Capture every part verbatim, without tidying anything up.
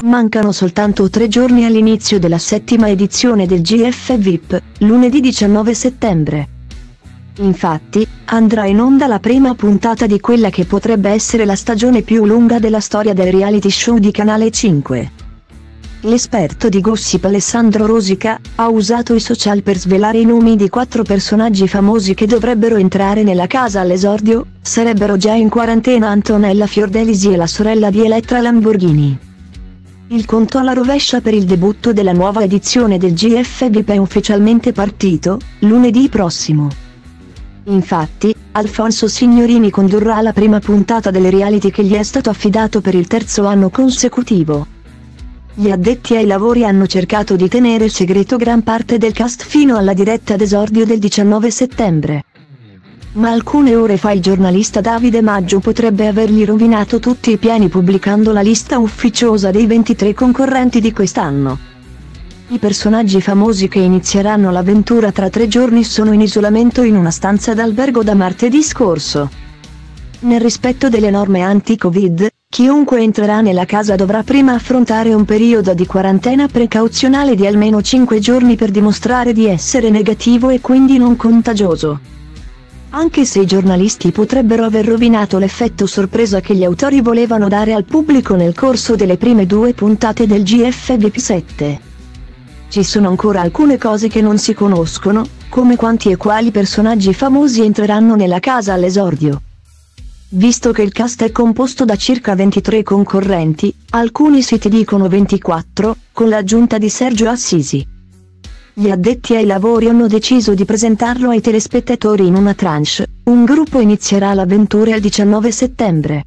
Mancano soltanto tre giorni all'inizio della settima edizione del G F V I P, lunedì diciannove settembre. Infatti, andrà in onda la prima puntata di quella che potrebbe essere la stagione più lunga della storia del reality show di Canale cinque. L'esperto di gossip Alessandro Rosica ha usato i social per svelare i nomi di quattro personaggi famosi che dovrebbero entrare nella casa all'esordio. Sarebbero già in quarantena Antonella Fiordelisi e la sorella di Elettra Lamborghini. Il conto alla rovescia per il debutto della nuova edizione del G F V I P è ufficialmente partito, lunedì prossimo. Infatti, Alfonso Signorini condurrà la prima puntata del reality che gli è stato affidato per il terzo anno consecutivo. Gli addetti ai lavori hanno cercato di tenere segreto gran parte del cast fino alla diretta d'esordio del diciannove settembre. Ma alcune ore fa il giornalista Davide Maggio potrebbe avergli rovinato tutti i piani pubblicando la lista ufficiosa dei ventitré concorrenti di quest'anno. I personaggi famosi che inizieranno l'avventura tra tre giorni sono in isolamento in una stanza d'albergo da martedì scorso. Nel rispetto delle norme anti-Covid, chiunque entrerà nella casa dovrà prima affrontare un periodo di quarantena precauzionale di almeno cinque giorni per dimostrare di essere negativo e quindi non contagioso. Anche se i giornalisti potrebbero aver rovinato l'effetto sorpresa che gli autori volevano dare al pubblico nel corso delle prime due puntate del G F V I P sette. Ci sono ancora alcune cose che non si conoscono, come quanti e quali personaggi famosi entreranno nella casa all'esordio. Visto che il cast è composto da circa ventitré concorrenti, alcuni siti dicono ventiquattro, con l'aggiunta di Sergio Assisi. Gli addetti ai lavori hanno deciso di presentarlo ai telespettatori in una tranche. Un gruppo inizierà l'avventura il diciannove settembre.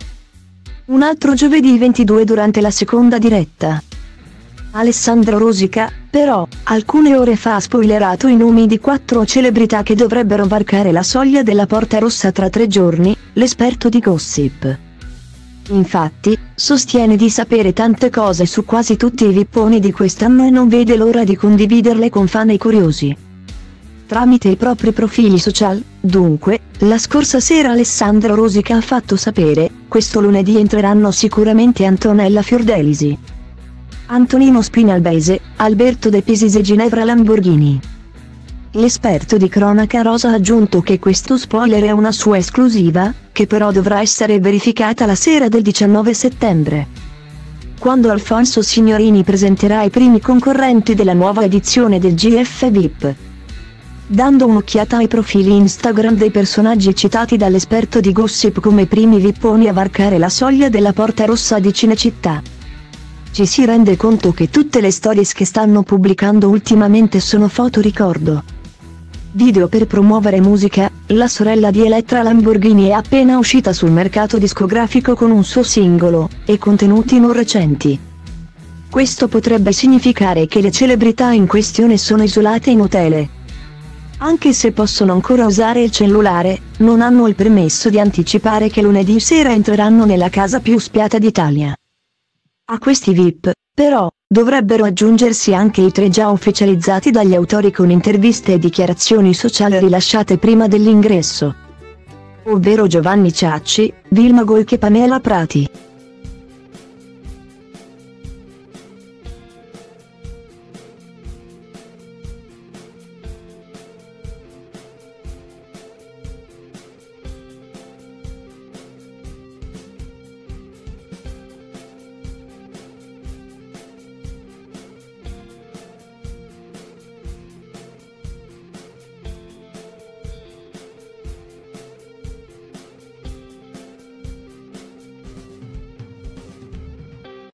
Un altro giovedì ventidue durante la seconda diretta. Alessandro Rosica, però, alcune ore fa ha spoilerato i nomi di quattro celebrità che dovrebbero varcare la soglia della porta rossa tra tre giorni, l'esperto di gossip. Infatti, sostiene di sapere tante cose su quasi tutti i vipponi di quest'anno e non vede l'ora di condividerle con fan e curiosi. Tramite i propri profili social, dunque, la scorsa sera Alessandro Rosica ha fatto sapere: questo lunedì entreranno sicuramente Antonella Fiordelisi, Antonino Spinalbese, Alberto De Pisis e Ginevra Lamborghini. L'esperto di cronaca rosa ha aggiunto che questo spoiler è una sua esclusiva, che però dovrà essere verificata la sera del diciannove settembre. Quando Alfonso Signorini presenterà i primi concorrenti della nuova edizione del G F V I P. Dando un'occhiata ai profili Instagram dei personaggi citati dall'esperto di gossip come primi vipponi a varcare la soglia della porta rossa di Cinecittà, ci si rende conto che tutte le stories che stanno pubblicando ultimamente sono foto ricordo. Video per promuovere musica. La sorella di Elettra Lamborghini è appena uscita sul mercato discografico con un suo singolo, e contenuti non recenti. Questo potrebbe significare che le celebrità in questione sono isolate in hotel. Anche se possono ancora usare il cellulare, non hanno il permesso di anticipare che lunedì sera entreranno nella casa più spiata d'Italia. A questi V I P, però, dovrebbero aggiungersi anche i tre già ufficializzati dagli autori con interviste e dichiarazioni sociali rilasciate prima dell'ingresso, ovvero Giovanni Ciacci, Vilma Goic e Pamela Prati.